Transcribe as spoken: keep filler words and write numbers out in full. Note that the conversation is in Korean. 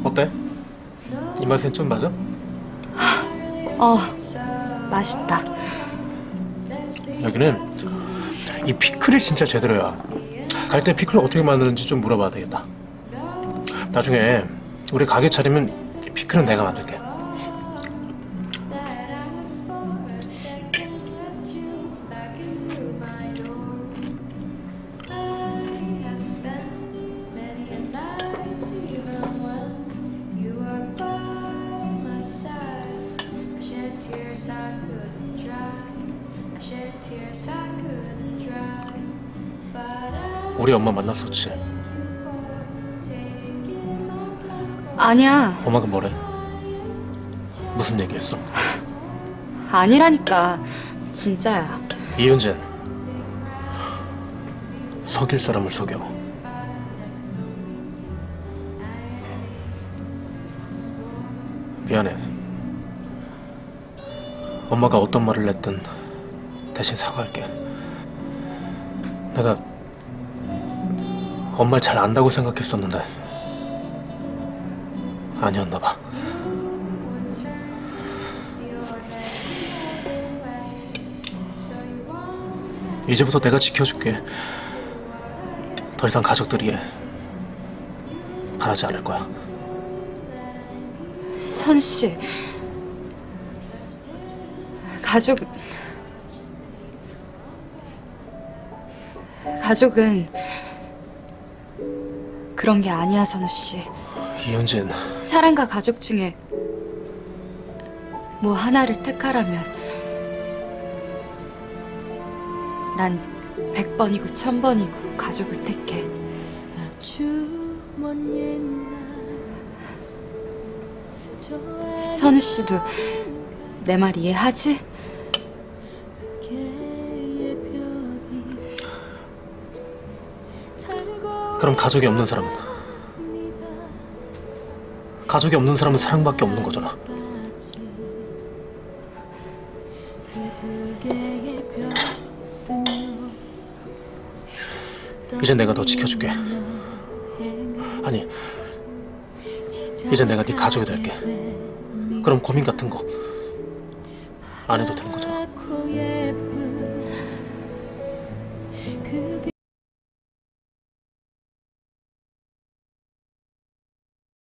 어때? 이 맛엔 좀 맞아? 어, 맛있다. 여기는 이 피클이 진짜 제대로야. 갈 때 피클을 어떻게 만드는지 좀 물어봐야 되겠다. 나중에 우리 가게 차리면 피클은 내가 만들게. 우리 엄마 만났었지? 아니야. 엄마가 뭐래? 무슨 얘기했어? 아니라니까. 진짜야. 이은진, 속일 사람을 속여. 미안해. 엄마가 어떤 말을 했든 대신 사과할게. 내가 엄마를 잘 안다고 생각했었는데 아니었나 봐. 이제부터 내가 지켜줄게. 더 이상 가족들이 바라지 않을 거야. 선우 씨, 가족 가족은 그런 게 아니야, 선우 씨. 이은진, 사람과 가족 중에 뭐 하나를 택하라면 난 백 번이고 천 번이고 가족을 택해. 선우 씨도 내 말 이해하지? 그럼 가족이 없는 사람은? 가족이 없는 사람은 사랑밖에 없는 거잖아. 이제 내가 너 지켜줄게. 아니, 이제 내가 네 가족이 될게. 그럼 고민 같은 거 안 해도 되는 거지.